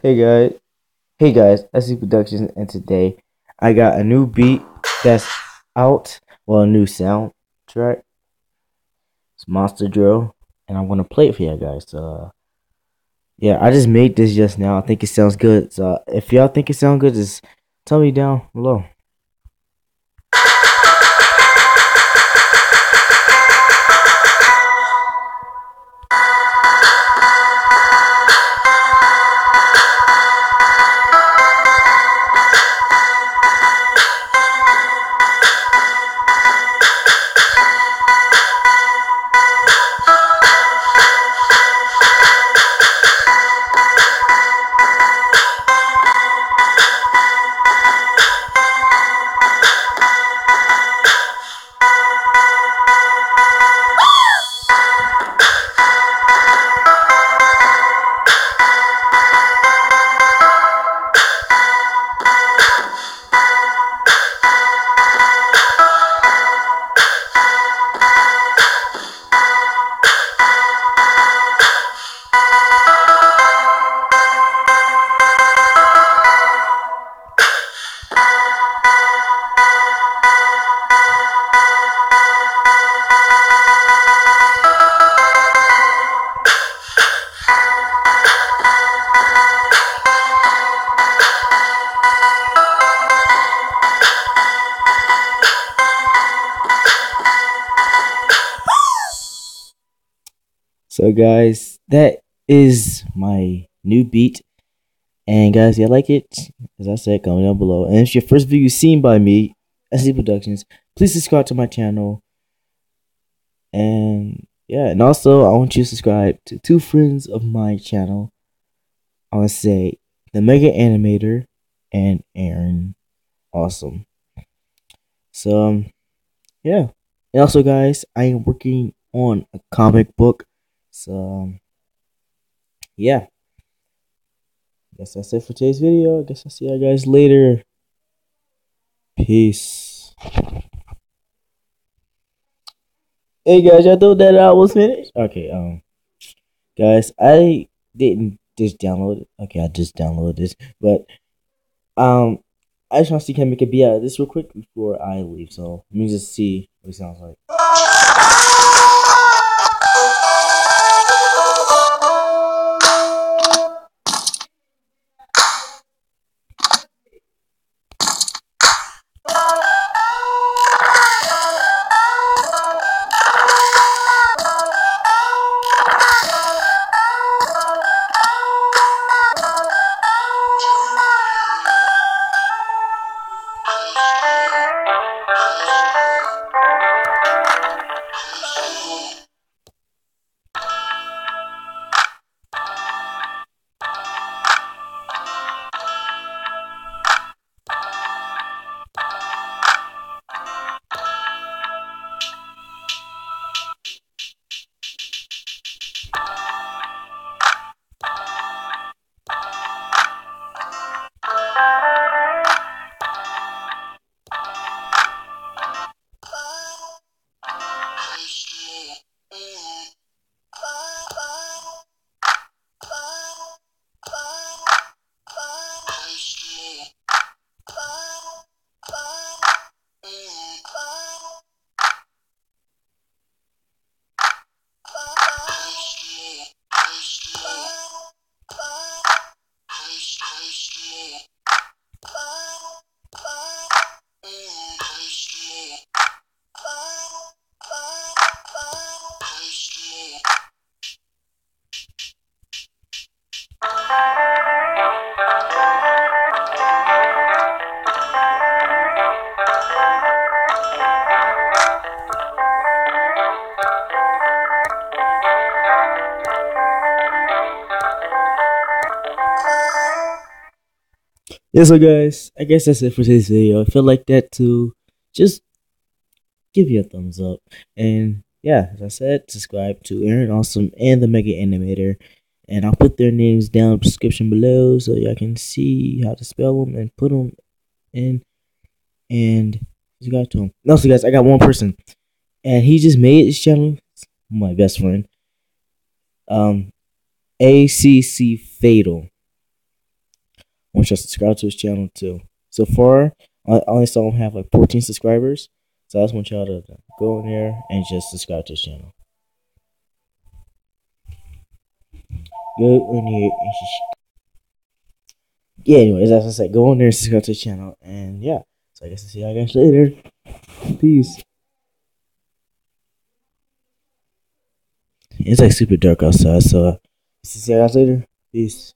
Hey guys, SC Productions, and today I got a new beat that's out. Well, a new soundtrack. It's Monster Drill, and I'm gonna play it for you guys. So, yeah, I just made this just now. I think it sounds good. So, if y'all think it sounds good, just tell me down below. So guys, that is my new beat. And guys, y'all like it? As I said, comment down below. And if it's your first video seen by me, SC Productions, please subscribe to my channel. And yeah, and also I want you to subscribe to two friends of my channel. I want to say the Mega Animator and Aaron. Awesome. So yeah. And also guys, I am working on a comic book. So yeah. Guess that's it for today's video. I guess I'll see you guys later. Peace. Hey guys, y'all thought that I was finished? Okay, guys, I didn't just download it. Okay, I just downloaded this. But I just want to see can I make a beat out of this real quick before I leave. So let me just see what it sounds like. Yeah, so guys, I guess that's it for today's video. If you like that too, just give you a thumbs up. And yeah, as I said, subscribe to Aaron Awesome and the Mega Animator. And I'll put their names down in the description below so y'all can see how to spell them and put them in. And you got to them. Also, guys, I got one person, and he just made his channel. My best friend, ACC Fatal. want y'all to subscribe to his channel too. So far, I only saw him have like 14 subscribers. So I just want y'all to go in there and just subscribe to his channel. Go in here and yeah, anyways, as I said, go in there and subscribe to his channel. And yeah, so I guess I'll see y'all guys later. Peace. It's like super dark outside, so see you guys later. Peace.